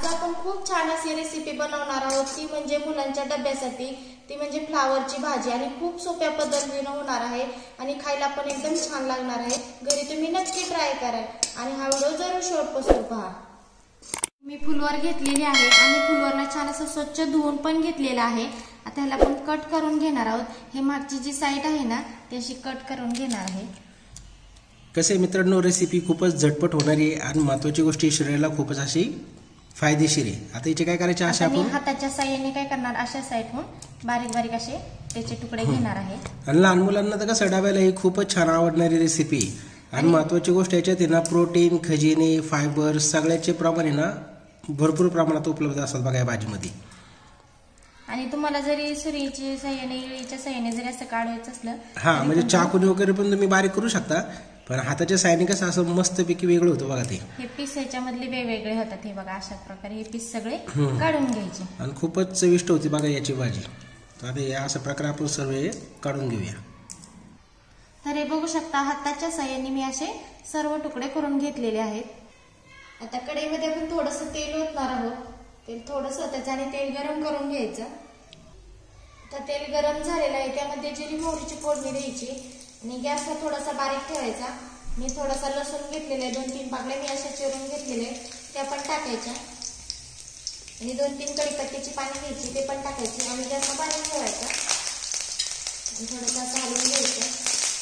आज आपण खूप छान अशी रेसिपी बनवणार आहोत, ती म्हणजे मुलांच्या डब्यासाठी, ती म्हणजे फ्लावरची भाजी आणि खूप सोप्या पद्धतीने होणार आहे आणि खायला पण एकदम छान लागणार आहे। घरी तुम्ही नक्की ट्राय करा आणि हा व्हिडिओ जरूर शेवटपर्यंत पहा। मी फुलवर घेतलेली आहे आणि फुलवरला छान असं स्वच्छ धुवून पण घेतलेला आहे। आता ह्याला आपण कट करून घेणार आहोत। हे मागची जी साइड आहे ना ती अशी कट करून घेणार आहे। कसे मित्रांनो, रेसिपी खूपच झटपट होणारी आणि महत्त्वाची गोष्टी शरीराला खूपच अशी फायदेशीर आहे। आता इथे काय करायचे, अशा आपण हाताच्या साहाय्याने काय करणार, अशा साइडहून बारीक बारीक असे त्याचे तुकडे घेणार आहे। आणि लहान मुलांना तर कसं डब्याला ही खूपच छान आवडणारी रेसिपी आणि महत्त्वाची गोष्ट याच्यात आहे ना, प्रोटीन, खजिने, फायबर सगळ्याचे प्रमाण आहे ना भरपूर प्रमाणात उपलब्ध असतात बघा या भाजीमध्ये। आणि तुम्हाला जरी सुरीच्या साहाय्याने, इळीच्या साहाय्याने जरी असं काढायचं असलं, म्हणजे चाकूने वगैरे पण तुम्ही बारीक करू शकता, पण हाताच्या साहाय्याने कसं असं मस्तपैकी वेगळं होतं बघा। ते हे पीस याच्यामधले वेगवेगळे होतात, हे बघा अशा प्रकारे हे पीस सगळे काढून घ्यायचे आणि खूपच चविष्ट होती बघा याची भाजी। तर आता या अशा प्रकारे आपण सर्व हे काढून घेऊया। तर हे बघू शकता, हाताच्या साहाय्याने मी असे सर्व तुकडे करून घेतलेले आहेत। आता कढईमध्ये आपण थोडंसं तेल ओतणार आहोत। तेल थोडंसं त्याच्याने तेल गरम करून घ्यायचं। आता तेल गरम झालेलं आहे, त्यामध्ये जिरी मोहरीची फोडणी द्यायची आणि गॅसला थोडासा बारीक ठेवायचा। मी थोडासा लसूण घेतलेला आहे, 2-3 पाकळ्या मी अशा चिरून घेतलेले त्या पण टाकायच्या आणि 2-3 कढीपत्त्याची पाने घ्यायची, ते पण टाकायची आणि गॅसला बारीक ठेवायचा आणि थोडंसं असं हलवून घ्यायचं।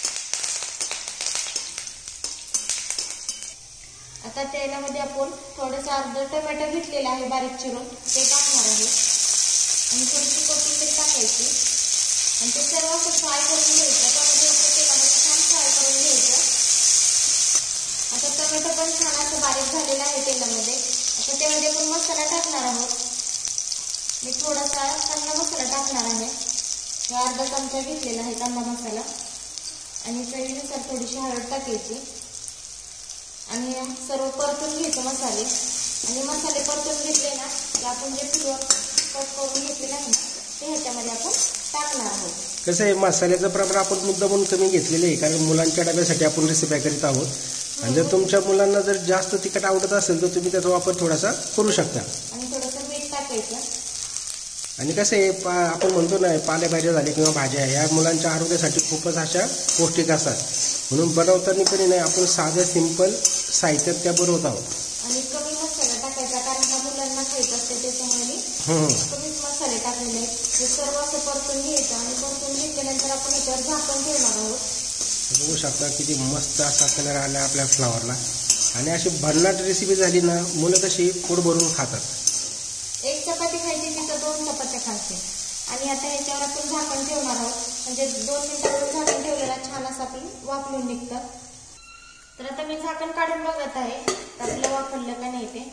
आता तेलामध्ये आपण थोडंसं अर्धा टोमॅटो घेतलेला आहे बारीक चिरून, ते टाकणार आहे आणि थोडीशी कोथिंबीर टाकायची आणि ते सर्व आपण फ्राय करून घ्यायचं। टोमॅटो तेलामध्ये छान फ्राय करून घ्यायचं। आता टोमॅटो पण छान असं बारीक झालेलं आहे तेलामध्ये। आता त्यामध्ये आपण मसाला टाकणार आहोत। मी थोडासा कांदा मसाला टाकणार आहे, अर्धा चमचा घेतलेला आहे कांदा मसाला आणि चवीनुसार थोडीशी हळद टाकायची आणि सर्व परतून घ्यायचे मसाले। आणि मसाले परतून घेतले ना की आपण जे फुलवर कट करून घेतलेले आहे ना ते ह्याच्यामध्ये आपण टाकणार आहोत। कसं आहे, मसाल्याचं प्रमाण आपण मुद्दामून कमी घेतलेले आहे, कारण मुलांच्या डब्यासाठी आपण रेसिपी करीत आहोत। आणि जर तुमच्या मुलांना जर जास्त तिखट आवडत असेल तर तुम्ही त्याचा वापर थोडासा करू शकता। आणि थोडंसं मीठ टाकायचं। आणि कसं आहे, आपण म्हणतो ना, पालेभाज्या झाल्या किंवा भाज्या या मुलांच्या आरोग्यासाठी खूपच अशा पौष्टिक असतात, म्हणून बनवताना पण नाही आपण साध्या सिंपल साहित्यात त्या बनवत आहोत। आणि कमी मसाला टाकायचा, कारण का मुलांना खायचं असते त्याच्यामुळे मी कमीच मसाले टाकलेले आहेत। हे सर्व असं परतून घ्यायचं आणि परतून घेतल्यानंतर आपण याच्यावर झाकण ठेवणार आहोत। बघू शकता किती मस्त असा कलर आला आपल्या फ्लावरला आणि अशी भन्नाट रेसिपी झाली ना, मुलं कशी पोट भरून खातात। एक चपाती खायची तिथं 2 चपात्या खायचे। आणि आता याच्यावर आपण झाकण ठेवणार आहोत, म्हणजे 2 मिनिटांवर झाकण ठेवलेला छान असं आपलं वाफलून निघतं। तर आता मी झाकण काढून बघत आहे आपलं वाफरलं का नाही ते।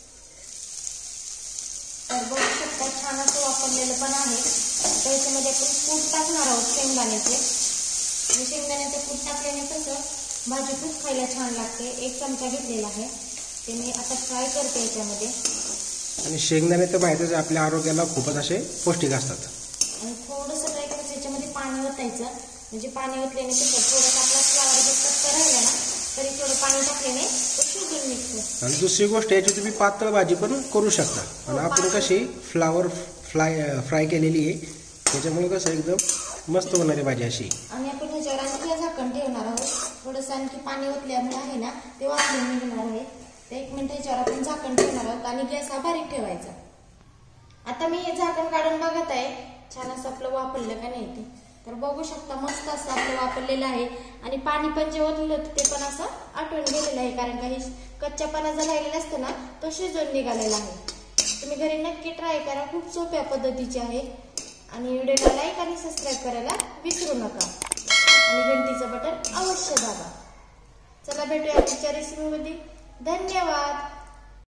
तर बघू शकता छान असं वाफरलेलं पण आहे। आता याच्यामध्ये आपण कूट टाकणार आहोत शेंगदाण्याचे, आणि शेंगदाण्याचे कूट टाकल्याने कसं भाजी खूप खायला छान लागते। 1 चमचा घेतलेला आहे, ते मी आता फ्राय करते याच्यामध्ये। आणि शेंगदाणे तर माहितीच आहे आपल्या आरोग्याला खूपच असे पौष्टिक असतात। आणि थोडंसं काय करायचं, याच्यामध्ये पाणी ओतायचं, म्हणजे पाणी ओतल्याने कसं थोडंसं आपला फ्लावर जर कच्चा राहिला ना तरी थोडं पाणी टाकल्याने तो शिजून निघतो। आणि दुसरी गोष्ट, याची तुम्ही पातळ भाजी पण करू शकता। आणि आपण कशी फ्लावर फ्राय केलेली आहे, त्याच्यामुळे कसं एकदम मस्त होणारी भाजी अशी। आणि आपण ह्याच्यावर आणखी झाकण ठेवणार आहोत, थोडंसं आणखी पाणी ओतल्यामुळे आहे ना ते वाफलून निघणार आहे। तर 1 मिनिट ह्याच्यावर आपण झाकण ठेवणार आहोत आणि गॅस हा बारीक ठेवायचा। आता मी हे झाकण काढून बघत आहे छान असं आपलं वाफरलं का नाही ते। तर बघू शकता मस्त असं आपलं वाफरलेलं आहे आणि पाणी पण जे ओतलं होतं ते पण असं आटून गेलेलं आहे, कारण काही कच्चापणा जर राहिलेला असतं ना तो शिजून निघालेला आहे। तुम्ही घरी नक्की ट्राय करा, खूप सोप्या पद्धतीची आहे। आणि व्हिडिओला लाईक आणि सबस्क्राईब करायला विसरू नका आणि घंटीचं बटन अवश्य दाबा। चला भेटूया पुढच्या रेसिपीमध्ये, धन्यवाद।